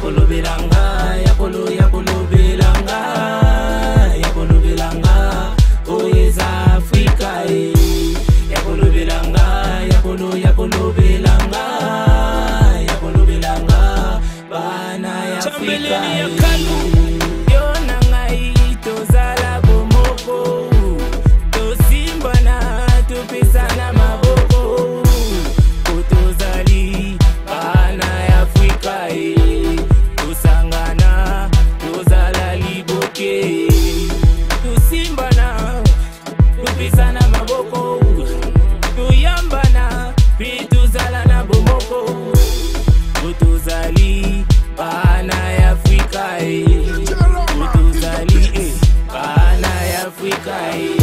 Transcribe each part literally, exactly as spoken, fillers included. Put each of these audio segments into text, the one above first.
yakulubelanga, yakulu yakulubelanga, yakulubelanga, oyeza Afrika eh. Yakulubelanga, yakulu yakulubelanga, yakulubelanga, bana ya Afrika eh. Yona ngai tozala bomoko, tosimbana tupisana maboko, kutozali bana ya Afrika eh. Tusangana tozala liboke, tusimbana tupisana maboko, tuyambana pituzala na bomoko, kutozali bana ya Afrika eh. Kutozali eh, bana ya Afrika eh.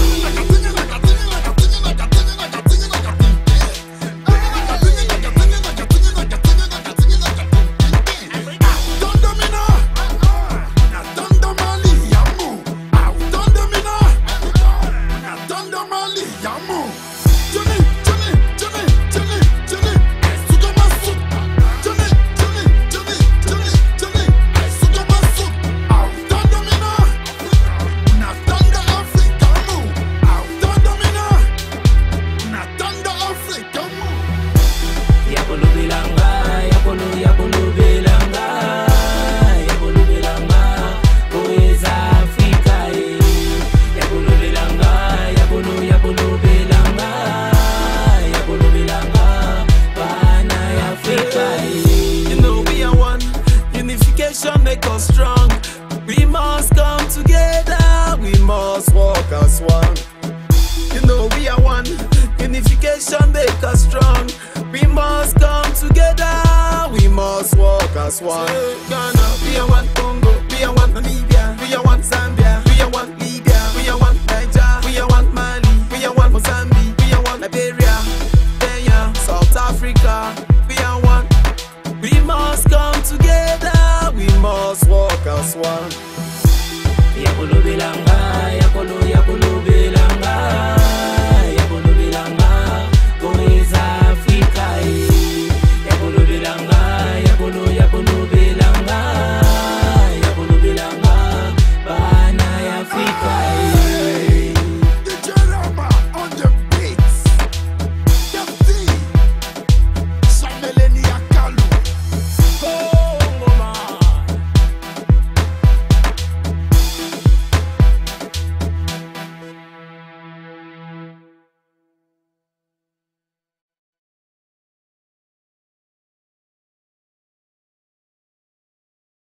Make us strong. We must come together. We must walk as one. You know we are one. Unification make us strong. We must come together. We must walk as one. Gonna be a one.